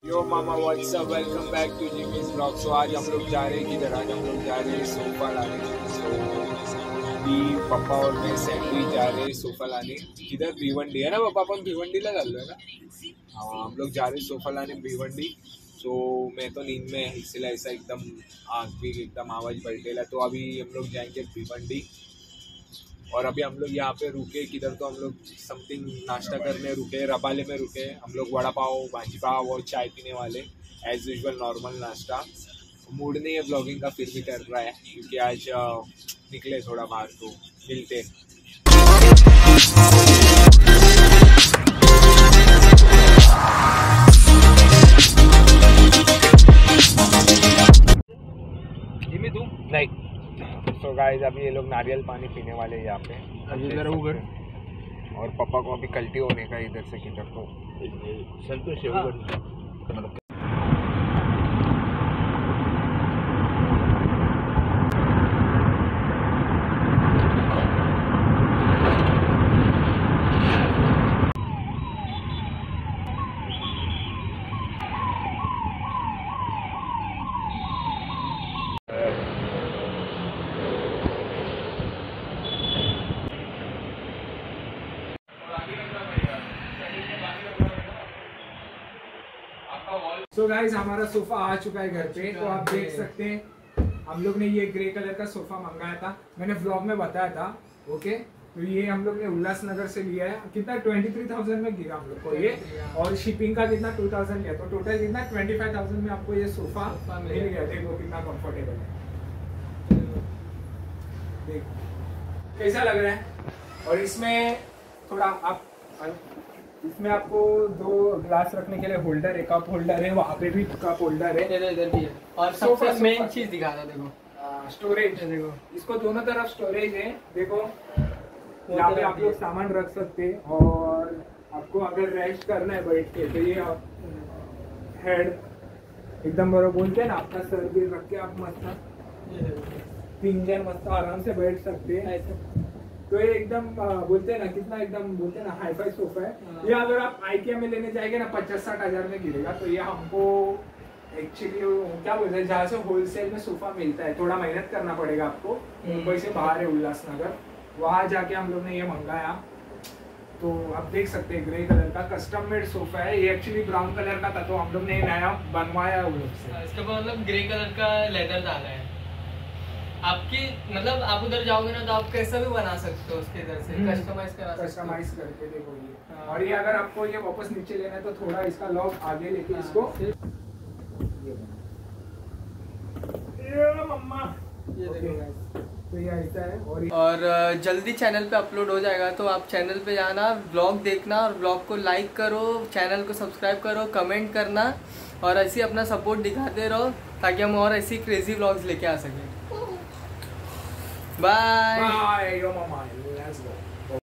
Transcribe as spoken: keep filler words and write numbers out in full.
Yo mama what's up, welcome back to Jimmy's blog. So आज हम लोग जा रहे हैं किधर? आज हम लोग जा रहे हैं सोफा लाने। सो अभी पापा और मैं सैंडविच जा रहे हैं सोफा लाने। किधर? भिवंडी है ना पापा, अपन भिवंडीला चाललो है ना? हाँ, हम लोग जा रहे हैं सोफा लाने भिवंडी। सो मैं तो नींद में है, इसलिए ऐसा एकदम आँख भी एकदम आवाज़ बैठेला। तो अभी हम लोग जाएंगे भिवंडी और अभी हम लोग यहाँ पे रुके किधर, तो हम लोग समथिंग नाश्ता करने रुके, रबाले में रुके। हम लोग वड़ा पाव, भाजी पाव और चाय पीने वाले, एज यूजुअल नॉर्मल नाश्ता। मूड नहीं है ब्लॉगिंग का, फिर भी कर रहा है क्योंकि आज निकले थोड़ा बाहर, तो मिलते। नहीं तो गाइस अभी ये लोग नारियल पानी पीने वाले हैं यहाँ पे इधर उधर, और पापा को अभी कल्टी होने का इधर से किधर तो संतोष है। सो so गाइज हमारा सोफा आ चुका है घर पे, तो आप देख सकते हैं हम लोग ने ये ग्रे कलर का सोफा मंगाया था, मैंने व्लॉग में बताया था। ओके, तो ये हम लोग ने उल्लासनगर से लिया है। कितना? ट्वेंटी थ्री थाउजेंड में गिरा हम लोग को ये, और शिपिंग का कितना? टू थाउजेंड लिया, तो टोटल कितना? ट्वेंटी फाइव थाउजेंड में आपको ये सोफा मिल गया। देखो कितना कंफर्टेबल है, देखो कैसा लग रहा है। और इसमें थोड़ा आप इसमें आपको दो ग्लास रखने के लिए होल्डर है, कप होल्डर है, वहाँ पे भी कप होल्डर है, इधर इधर भी है। और सबसे मेन चीज दिखा रहा, देखो स्टोरेज है। देखो इसको दोनों तरफ स्टोरेज है, देखो यहाँ पे आप लोग सामान रख सकते हैं। और आपको अगर रेस्ट करना है बैठ के, तो ये हेड एकदम बराबर बोलते हैं ना, आपका सर भी रख के आप मस्त तीन जन मस्त आराम से बैठ सकते हैं। तो ये एकदम बोलते हैं ना, कितना एकदम बोलते हैं ना हाई फाई सोफा है। ये अगर आप आईकिया में लेने जाएंगे ना, पचास साठ हजार में गिरेगा। तो ये हमको एक्चुअली क्या बोलते हैं, जहाँ से होलसेल में सोफा मिलता है, थोड़ा मेहनत करना पड़ेगा आपको। मुंबई से बाहर है उल्लासनगर, वहाँ जाके हम लोग ने ये मंगाया। तो आप देख सकते हैं ग्रे कलर का कस्टम मेड सोफा है। ये एक्चुअली ब्राउन कलर का था, तो हम लोग ने नया बनवाया उन लोग से। इसका मतलब ग्रे कलर का लेदर डाला है। आपकी मतलब आप उधर जाओगे ना, तो आप कैसा भी बना सकते हो उसके इधर से कस्टमाइज करा सकते हो, कस्टमाइज करके। देखो ये, और ये अगर आपको ये वापस नीचे लेना है, तो थोड़ा इसका लॉक आगे लेके इसको ये मम्मा ये देखो गाइस, तो ये ऐसा है। और और जल्दी चैनल पे अपलोड हो जाएगा, तो आप चैनल पे जाना, ब्लॉग देखना, और ब्लॉग को लाइक करो, चैनल को सब्सक्राइब करो, कमेंट करना, और ऐसे अपना सपोर्ट दिखाते रहो, ताकि हम और ऐसी क्रेजी व्लॉग्स लेके आ सकें। Bye bye, yo mama, let's go.